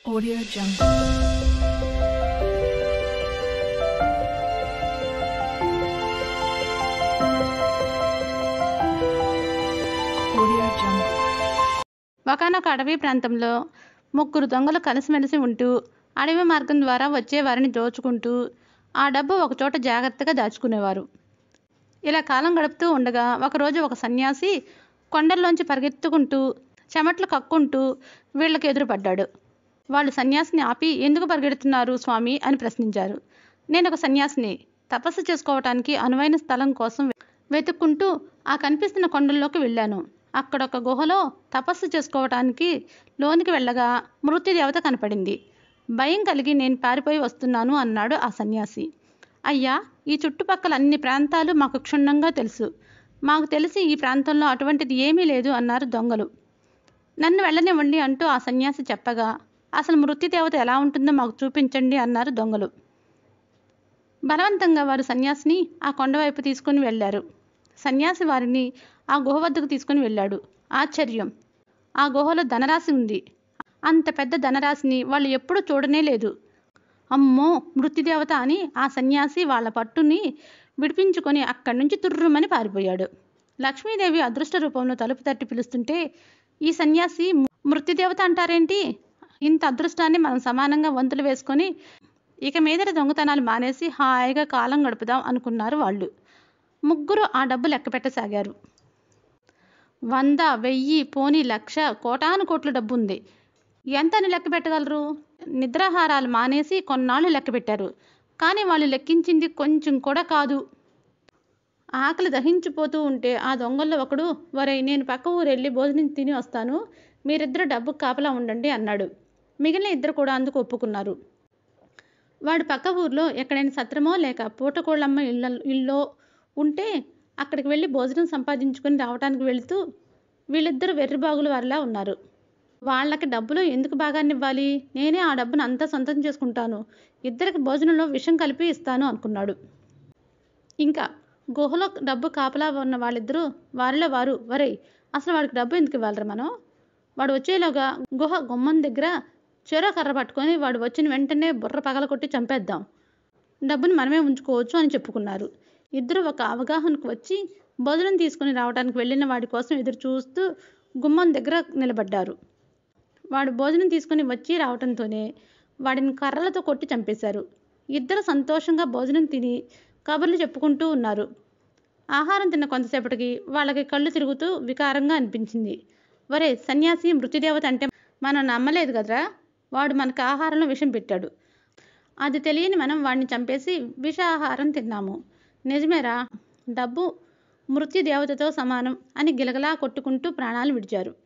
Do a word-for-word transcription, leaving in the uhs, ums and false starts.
Audio Jungle. Audio Jungle. ఒకనొక అడవి ప్రాంతంలో ముగ్గురు దొంగలు కలిసిమెలిసి ఉంటూ అడవి మార్గం ద్వారా వచ్చే వారిని దోచుకుంటూ ఆ డబ్బు ఒకచోట జాగ్రత్తగా దాచుకునేవారు. ఇలా కాలం గడుపుతూ ఉండగా ఒకరోజు ఒక సన్యాసి కొండల్లోంచి పరిగెత్తుకుంటూ చెమట్లు కక్కుంటూ వీళ్ళకి ఎదురుపడ్డాడు. వాళ్ళు సన్యాసిని ఆపి, ఎందుకు పరిగెడుతున్నారు స్వామి అని ప్రశ్నించారు. నేను ఒక సన్యాసిని, తపస్సు చేసుకోవటానికి అనువైన స్థలం కోసం వెతుక్కుంటూ ఆ కనిపిస్తున్న కొండల్లోకి వెళ్ళాను. అక్కడొక గుహలో తపస్సు చేసుకోవటానికి లోనికి వెళ్ళగా మృత్యుదేవత కనపడింది. భయం కలిగి నేను పారిపోయి వస్తున్నాను అన్నాడు ఆ సన్యాసి. అయ్యా, ఈ చుట్టుపక్కల అన్ని ప్రాంతాలు మాకు క్షుణ్ణంగా తెలుసు. మాకు తెలిసి ఈ ప్రాంతంలో అటువంటిది ఏమీ లేదు అన్నారు దొంగలు. నన్ను వెళ్ళనివ్వండి అంటూ ఆ సన్యాసి చెప్పగా, అసలు మృత్యుదేవత ఎలా ఉంటుందో మాకు చూపించండి అన్నారు దొంగలు. బలవంతంగా వారు సన్యాసిని ఆ కొండవైపు తీసుకుని వెళ్ళారు. సన్యాసి వారిని ఆ గుహ వద్దకు తీసుకుని వెళ్ళాడు. ఆశ్చర్యం! ఆ గుహలో ధనరాశి ఉంది. అంత పెద్ద ధనరాశిని వాళ్ళు ఎప్పుడూ చూడనే లేదు. అమ్మో, మృత్యుదేవత అని ఆ సన్యాసి వాళ్ళ పట్టుని విడిపించుకొని అక్కడి నుంచి తుర్రుమని పారిపోయాడు. లక్ష్మీదేవి అదృష్ట రూపంలో తలుపు తట్టి పిలుస్తుంటే ఈ సన్యాసి మృత్యుదేవత అంటారేంటి? ఇంత అదృష్టాన్ని మనం సమానంగా వంతులు వేసుకొని ఇక మీదట దొంగతనాలు మానేసి హాయిగా కాలం గడుపుదాం అనుకున్నారు వాళ్ళు. ముగ్గురు ఆ డబ్బు లెక్క పెట్టసాగారు. వంద, వెయ్యి, పోనీ లక్ష, కోటాను కోట్ల డబ్బు ఉంది. ఎంతని లెక్క పెట్టగలరు? నిద్రాహారాలు మానేసి కొన్నాళ్ళు లెక్క పెట్టారు. కానీ వాళ్ళు లెక్కించింది కొంచెం కూడా కాదు. ఆకలి దహించిపోతూ ఉంటే ఆ దొంగల్లో ఒకడు, వరై నేను పక్క ఊరు వెళ్ళి భోజనం తిని వస్తాను, మీరిద్దరు డబ్బుకు కాపలా ఉండండి అన్నాడు. మిగిలిన ఇద్దరు కూడా అందుకు ఒప్పుకున్నారు. వాడు పక్క ఊర్లో ఎక్కడైనా సత్రమో లేక పూటకోళ్ళమ్మ ఇళ్ళ ఇల్లో ఉంటే అక్కడికి వెళ్ళి భోజనం సంపాదించుకొని రావడానికి వెళుతూ వీళ్ళిద్దరూ వెర్రిబాగులు వారిలా ఉన్నారు. వాళ్ళకి డబ్బులు ఎందుకు భాగాన్నివ్వాలి? నేనే ఆ డబ్బును అంతా సొంతం చేసుకుంటాను, ఇద్దరికి భోజనంలో విషం కలిపి ఇస్తాను అనుకున్నాడు. ఇంకా గుహలో డబ్బు కాపలా ఉన్న వాళ్ళిద్దరూ వారిలో వారు, వరే అసలు వాడికి డబ్బు ఎందుకు ఇవ్వాలరా మనం? వాడు వచ్చేలోగా గుహ గుమ్మం దగ్గర చెరో కర్ర పట్టుకొని వాడు వచ్చిన వెంటనే బుర్ర పగల కొట్టి చంపేద్దాం, డబ్బుని మనమే ఉంచుకోవచ్చు అని చెప్పుకున్నారు. ఇద్దరు ఒక అవగాహనకు వచ్చి భోజనం తీసుకుని రావడానికి వెళ్ళిన వాడి కోసం ఎదురు చూస్తూ గుమ్మం దగ్గర నిలబడ్డారు. వాడు భోజనం తీసుకుని వచ్చి రావడంతోనే వాడిని కర్రలతో కొట్టి చంపేశారు. ఇద్దరు సంతోషంగా భోజనం తిని కబుర్లు చెప్పుకుంటూ ఉన్నారు. ఆహారం తిన్న కొంతసేపటికి వాళ్ళకి కళ్ళు తిరుగుతూ వికారంగా అనిపించింది. వరే సన్యాసి, మృత్యుదేవత అంటే మనం నమ్మలేదు కదరా, వాడు మనకు ఆహారంలో విషం పెట్టాడు. అది తెలియని మనం వాడిని చంపేసి విష ఆహారం తిన్నాము. నిజమేరా, డబ్బు మృత్యుదేవతతో సమానం అని గిలగలా కొట్టుకుంటూ ప్రాణాలు విడిచారు.